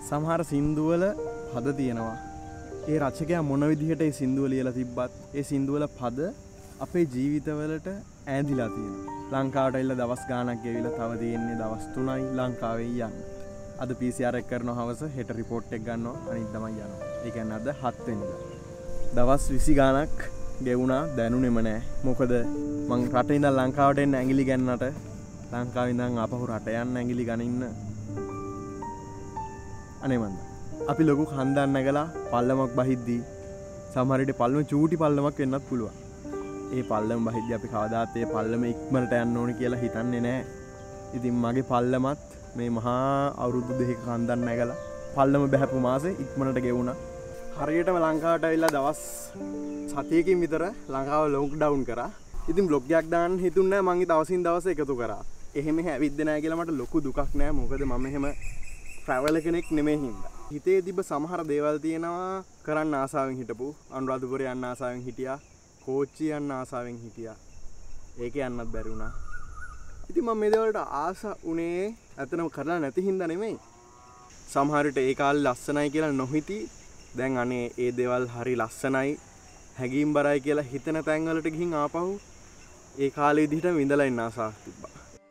සමහර සින්දුවල පද තියෙනවා. ඒ රචකයා මොන විදිහට ඒ සින්දුව ලියලා තිබ්බත් ඒ සින්දුවල පද අපේ ජීවිතවලට ඈඳිලා තියෙනවා. ලංකාවට ඇවිල්ලා දවස් ගාණක් ගෙවිලා තව තියෙන්නේ දවස් 3යි ලංකාවේ යන්න. අද PCR එක කරනවා හවස හෙට රිපෝට් එක ගන්නවා අනිද්දාම යනවා. ඒ කියන්නේ අද 7 වෙනිදා. දවස් 20 ගාණක් ගෙවුණා දැනුනේම නැහැ. මොකද මං රටේ ඉඳන් ලංකාවට එන්න ඇඟිලි ගන්නට ලංකාවේ ඉඳන් ආපහු රට යන්න ඇඟිලි ගනින්න අනේ මන්ද. අපි ලොකු හන්දන් නැගලා පල්ලමක් බහිද්දී සමහර විට පල්ලම චූටි පල්ලමක් වෙන්නත් පුළුවන්. ඒ පල්ලම බහිද්දී අපි කවදාත් ඒ පල්ලම ඉක්මනට යන්න ඕනේ කියලා හිතන්නේ නැහැ. ඉතින් මගේ පල්ලමත් මේ මහා අවුරුදු දෙකක හන්දන් නැගලා පල්ලම බහැපු මාසේ ඉක්මනට ගෙවුණා. හරියටම ලංකාවට ඇවිල්ලා දවස් 7කින් විතර ලංකාව ලොක්ඩවුන් කරා. ඉතින් බ්ලොග් එකක් දාන්න හිතුන්නේ නැහැ. මං දවසින් දවස එකතු කරා. එහෙම ඇවිද්ද නැහැ කියලා මට ලොකු දුකක් නැහැ. මොකද මම එහෙම ට්‍රැවල් කෙනෙක් නෙමෙයි හින්දා. හිතේ තිබ්බ සමහර දේවල් තියෙනවා කරන්න ආසාවෙන් හිටපු. අනුරාධපුරේ යන්න ආසාවෙන් හිටියා. කෝච්චි යන්න ආසාවෙන් හිටියා. ඒක යන්නත් බැරි වුණා. ඉතින් මම මේ දේවල්ට ආස උනේ ඇත්තටම කරලා නැති හින්දා නෙමෙයි. සමහර විට ඒ කාලේ ලස්සනයි කියලා නොහිටි දැන් අනේ ඒ දේවල් හරි ලස්සනයි හැඟීම් බරයි කියලා හිතන තැන් වලට ගිහින් ආපහු ඒ කාලේ විදිහට විඳලා ඉන්න ආසාවක් තිබ්බා.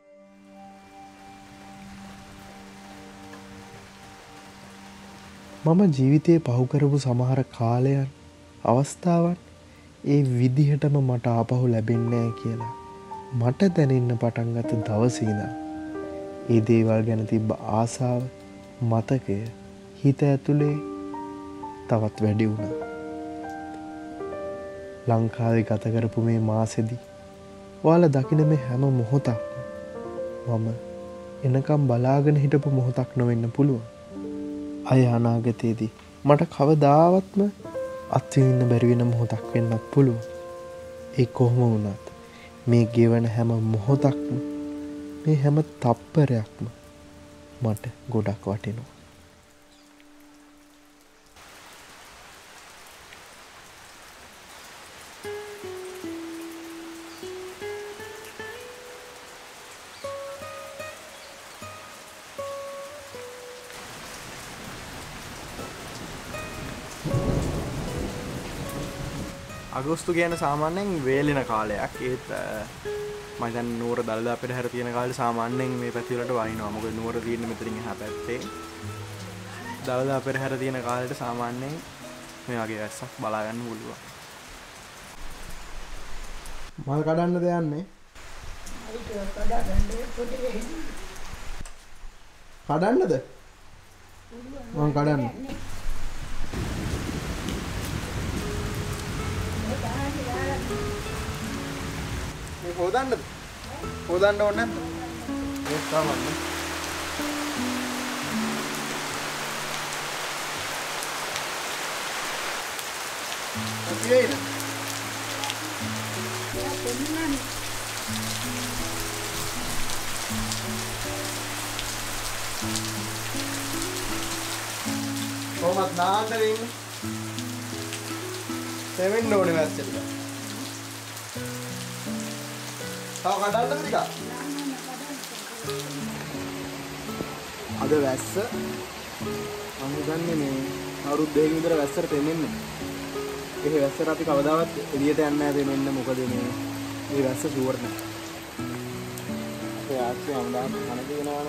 මම ජීවිතයේ පහු කරපු සමහර කාලයන් අවස්ථාවන් ඒ විදිහටම මට ආපහු ලැබෙන්නේ නැහැ කියලා මට දැනෙන්න පටන් ගත්ත දවසේ ඉඳන් ඒ දේවල් ගැන තිබ්බ ආසාව මතකය හිත ඇතුලේ තවත් වැඩි වුණා. ලංකාවේ ගත කරපු මේ මාසෙදී ඔයාලා දකින මේ හැම මොහොතක්ම මම එනකම් බලාගෙන හිටපු මොහොතක් නොවෙන්න පුළුවන්. අය අනාගතයේදී මට කවදාවත්ම අත්විඳින්න බැරි වෙන මොහොතක් වෙන්නත් පුළුවන්. ඒ කොහොම වුණත් මේ ගෙවන හැම මොහොතක්ම මේ හැම තප්පරයක්ම මට ගොඩක් වටිනවා. අගෝස්තු කියන්නේ සාමාන්‍යයෙන් වේලෙන කාලයක්. ඒත් මම දැන් නුවර දළදා පෙරහැර තියෙන කාලේ සාමාන්‍යයෙන් මේ පැති වලට වයින්නවා. මොකද නුවර තියෙන්නේ මෙතනින් එහා පැත්තේ. දළදා පෙරහැර තියෙන කාලේට සාමාන්‍යයෙන් මේ වගේ වැස්සක් බලා ගන්න පුළුවන්. මල් කඩන්නද යන්නේ? කඩන්නද? මම කඩන්න. හොදන්නද? හොදන්න ඕනේ නැද්ද? ඒක තමයි. අපියේද? කොහොමද නාන්න වෙන්නේ? සෙවෙන්න ඕනේ වැස්සෙට. තව කඩන්නද ටික? අද වැස්ස මම හිතන්නේ මේ අවුරුදු දෙකකින් විතර වැස්සට දෙන්නේ. ඒ වැස්සට අපි කවදාවත් එළියට යන්නේ නැහැ දෙන්න. මොකද මේ වැස්ස ෂුවර් නැහැ. ඒ ආච්චි අම්දාම කන කියනවනේ.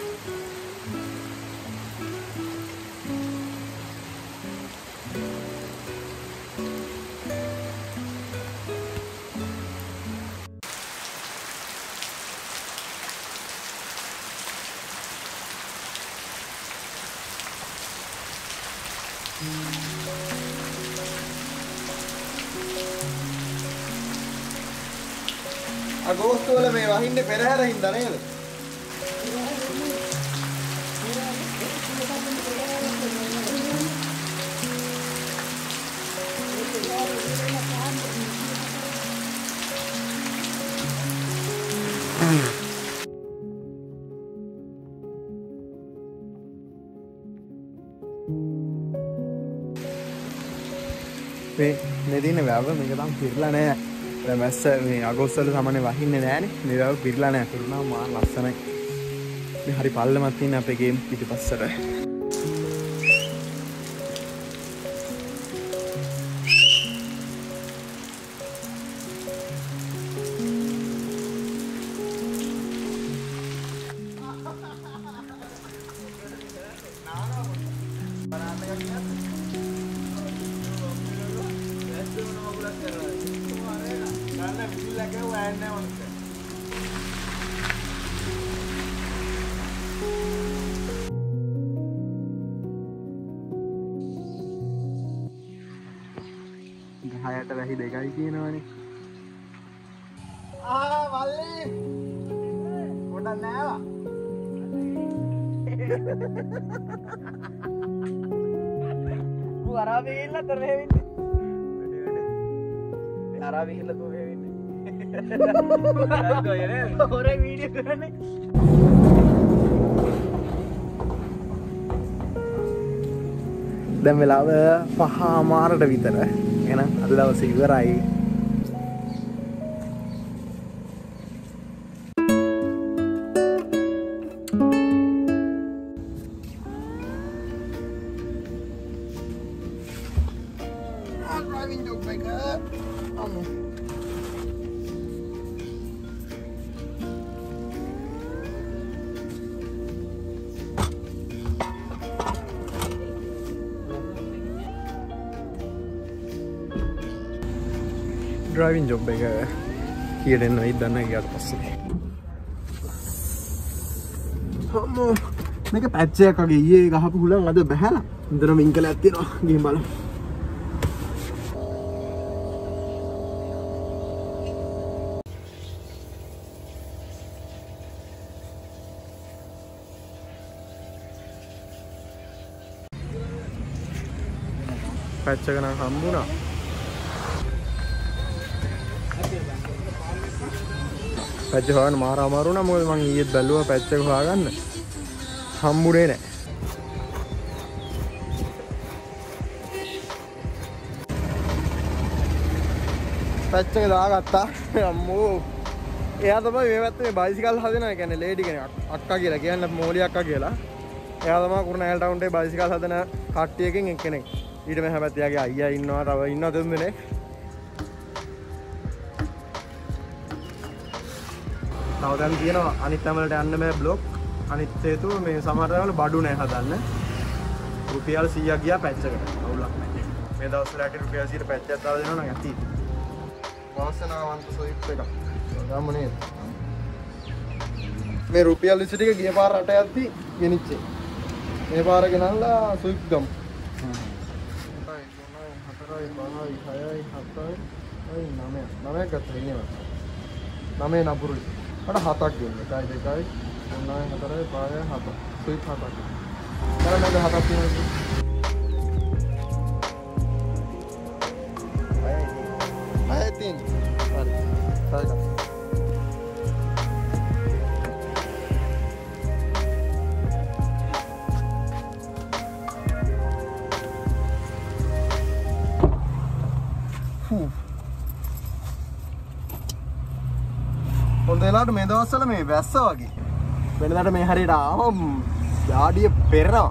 අගෝස්තු වල මේ වහින්නේ පෙරහැර හින්දා නේද? මේ තියෙන වැව මේක තාම පිරලා නැහැ. දැන් වැස්ස මේ අගෝස්තු වල සාමාන්‍ය වහින්නේ නැහනේ. මේ වැව පිරලා නැහැ. පිරුණා මා ලස්සනයි. මේ හරි පල්ලමක් තියෙන අපේ ගේම් පිටිපස්සට. ගහයට වැහි දෙකයි කියනවනේ. මල්ලි පොඩක් නෑවා. අරාබි ගිහිල්ලා තොර වෙන්නේ. අරාබි ගිහිල්ලා තොර වෙන්නේ. හොරේ වීඩියෝ කරන්නේ. දැන් වෙලාව 5:00 විතර. එහෙනම් අද දවසේ ඉවරයි. driving joke maker. Driving job එක කීයට එන්නයි දන්න ගියාට පස්සේ අම්මෝ මේක පැච් එකක් වගේ ඊයේ ගහපු හුලං අද බහැලා ඉඳන වින්කලයක් තියෙනවා ගිහින් බලමු පැච් එක නම් හම්බුණා පැච් හොයන්න මාර අමාරු වුණා මොකද මං ඊයේත් බැලුවා පැච් එක හොයාගන්න හම්බුනේ නැහැ පැච් එක දාගත්තා අම්මෝ එයා තමයි මේ පැත්තේ බයිසිකල් හදනවා කියන්නේ ලේඩි කෙනෙක් අක්කා කියලා කියන්නේ මෝලි අක්කා කියලා එයා තමයි කුරුණෑගල ටවුන් එකේ බයිසිකල් හදන කට්ටියකින් එක්කෙනෙක් ඊට මෙහා පැත්තේ යාගේ අයියා ඉන්නවා තව ඉන්නවා දෙන්න දෙනෙක් තව දැන් තියෙනවා අනිත් තැන්වලට යන්න බෑ බ්ලොක් අනිත් හේතුව මේ සමහර තැන්වල බඩු නැහැ හදන්න රුපියල් 100ක් ගියා පැච් එකට අවුලක් නැහැ මේ දවස්වල ඇටි රුපියල් 100ට පැච් එකක් දාලා දෙනවා නම් ඇති වාසනාවන්ත ස්විප් එකක් ගමු නේද මේ රුපියල් 20 ටික ගිය පාර රට යද්දි ගෙනිච්චේ මේ පාර ගෙනල්ලා ස්විප් ගමු 9 ගත්තා ඉන්නවා 9 නපුරුයි මට 7ක් දෙන්න 1 2 3 4 5 7 ස්විප් 7ක් කරා නේද 7ක් තියෙනවා අය තින් හරි හරි හොඳලාට මේ දවස්වල මේ වැස්ස වගේ වෙනදාට මේ හරියට ආවම ඩාඩිය පෙරනවා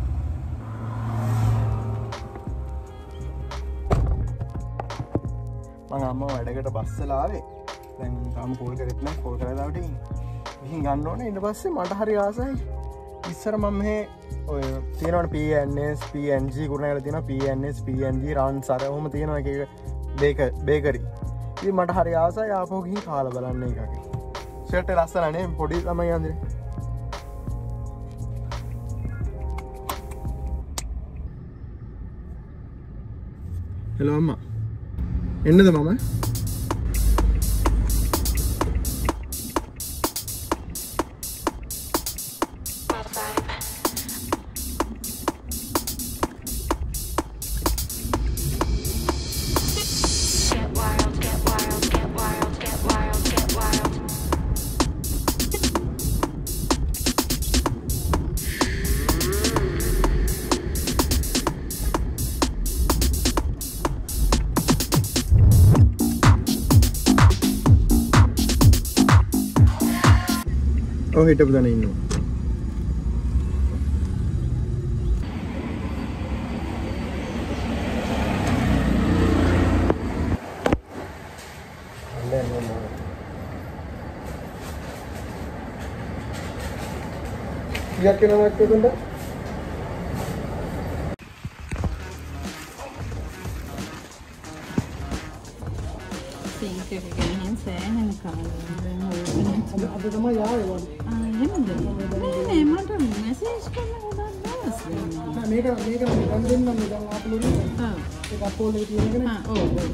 මම අම්මා වැඩකට බස්සලා ආවේ දැන් තාම කෝල් කරෙත් නැහැ කෝල් කරලා දාවට ගිහින් ගන්න ඕනේ ඊට පස්සේ මට හරි ආසයි ඉස්සර මම මේ ඔය තියෙනවනේ PNS PNG කුරුණෑගල තියෙනවා PNS PNG රන්සර ඔහොම තියෙනවා එක එක බේකරි ඉතින් මට හරි ආසයි ආපහු ගිහින් කාලා බලන්න එකක් ෂර්ට් එක ලස්සන නේ පොඩි ළමයි අඳින්නේ හෙලෝ අම්මා එන්නද මම ඔව් හිටපු දන ඉන්නවා ටිකක් වෙනවා එක්කෙන්ද සිංක් එක ගෙනහින් සෑහෙන කාලයක් දැන් හොයගෙන අද තමයි ආවේ වගේ. එහෙමද නෑ මට මැසේජ් කරන්න ගොඩක් දවස් වෙනවා නෑ මේක දැන් දෙන්නම් මේ දැන් අප්ලෝඩ් කරනවා. ඒක අප්ලෝඩ් එකේ තියෙන එකනේ. ඔව් හරි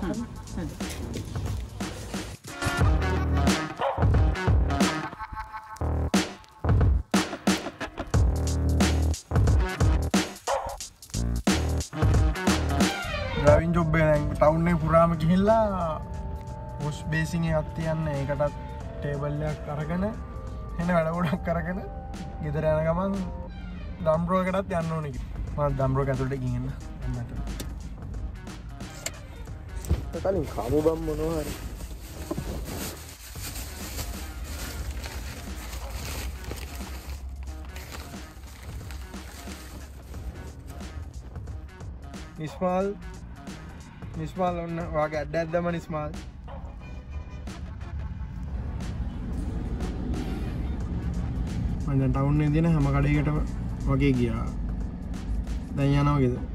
ඩ්‍රයිවිං ජොබ් එක දැන් ටවුන් එක පුරාම ගිහිල්ලා වොෂ් බේසින් එකක් තියන්න ඒකටත් ටේබල් එකක් අරගෙන එන වැඩ ගොඩක් අරගෙන ගෙදර යන ගමන් දම්රෝ එකටත් යන්න ඕනේ කිව්වා. මම දම්රෝ එක ඇතුළට ගිහින් එන්න. කලින් කාමු බම් මොනවා හරි. නිස්මාල් ඔන්න වාගේ අඩ්ඩක් දම නිස්මාල්. මම දැන් ටවුන් එකේ තියෙන හැම කඩේකටම වගේ ගියා. දැන් යනවා ගෙදර.